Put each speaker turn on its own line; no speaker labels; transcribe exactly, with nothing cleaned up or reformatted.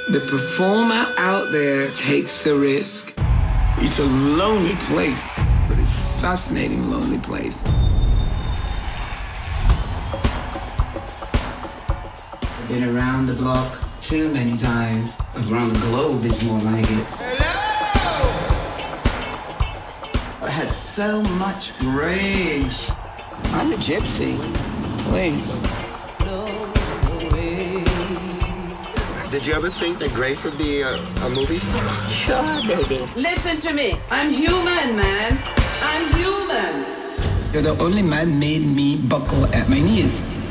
The performer out there takes the risk. It's a lonely place, but it's a fascinating lonely place. I've been around the block too many times. Around the globe is more like it. Hello! I had so much rage. I'm a gypsy. Please.
Did you ever think that Grace would be a, a movie star?
Sure, baby. Listen to me. I'm human, man. I'm human. You're the only man made me buckle at my knees.